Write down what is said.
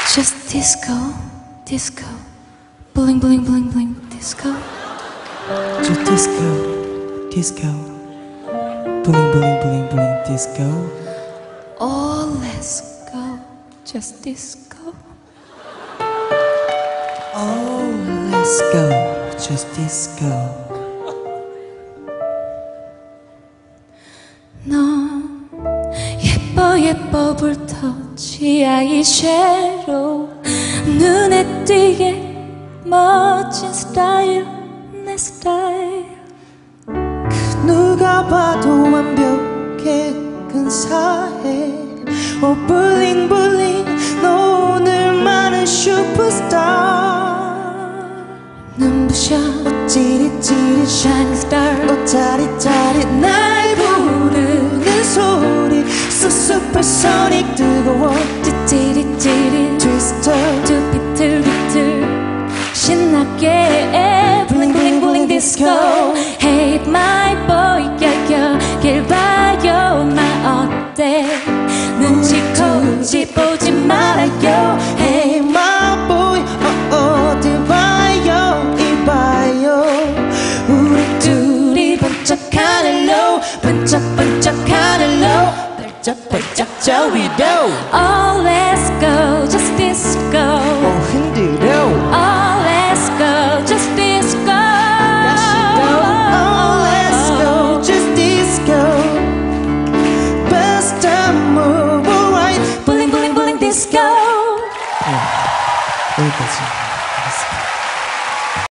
Just disco, disco, bling bling bling bling, disco. Just disco, disco, bling bling bling bling, disco. Oh, let's go, just disco. Oh, let's go, just disco. 넌 예뻐 불터 지하의 쉐로 눈에 띄게 멋진 스타일 내 스타일. 그 누가 봐도 완벽해 근사해. Oh 블링블링 너 오늘만은 슈퍼스타. 눈부셔 어 찌릿찌릿 shining star. 어 짜릿짜릿 날 부르는 소리 So supersonic 뜨거워 찌릿찌릿 트위스터 두 비틀비틀 신나게 블링 블링 블링 디스코. Hey my boy 여길 봐요 나 어때 눈치 코치 보지 말아요. Hey my boy 어딜 봐요 이봐요 우리 둘이 번쩍 하늘로 번쩍 번쩍 하늘로 번쩍 번쩍 저 위로 Oh